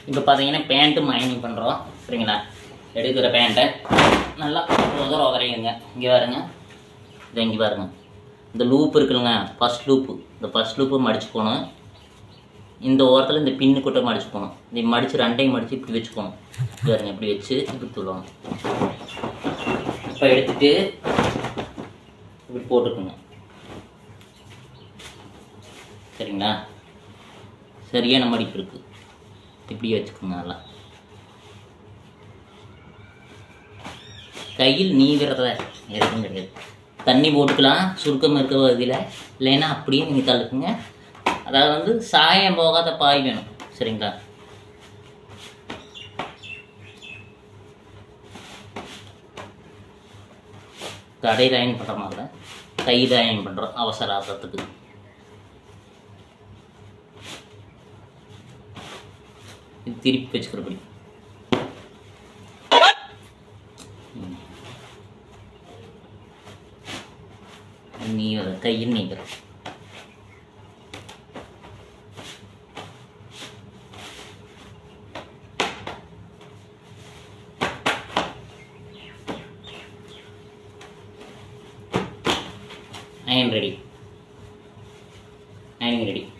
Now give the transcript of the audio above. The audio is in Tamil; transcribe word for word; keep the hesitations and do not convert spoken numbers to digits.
இப்போ பார்த்தீங்கன்னா பேண்ட்டும் அயனிங் பண்ணுறோம் சரிங்களா. எடுக்கிற பேண்ட்டை நல்லா உதற உதறிங்க. இங்கே பாருங்க, இதை இங்கே பாருங்க, இந்த லூப் இருக்குதுங்க, ஃபஸ்ட் லூப்பு, இந்த ஃபஸ்ட் லூப்பு மடிச்சுக்கணும். இந்த ஓரத்தில் இந்த பின்னு கொட்டை மடிச்சுக்கணும். இந்த மடித்து ரெண்டையும் மடித்து இப்படி வச்சுக்கணும். பாருங்க இப்படி வச்சு இப்படி சொல்லுவாங்க. இப்போ எடுத்துட்டு இப்படி போட்டுக்குங்க சரிங்களா. சரியான மடிப்பு இருக்குது, இப்படி வச்சுக்கோங்க. நல்லா கையில் நீவிரத எதுவும் கிடையாது. தண்ணி போட்டுக்கலாம் சுருக்கம் இருக்க வகையில், இல்லைன்னா அப்படியே நீங்கள் தள்ளுக்குங்க. அதாவது வந்து சாயம் போகாத பாய் வேணும் சரிங்களா. கடையில் அயன் பண்ணுற மாதிரி தான் கையில் அயன் பண்ணுறோம் அவசர ஆகிறதுக்கு. இது திருப்பி வச்சுக்கிறபடி நீங்கிற கையில் நீங்கிற iron ready, ironing ready.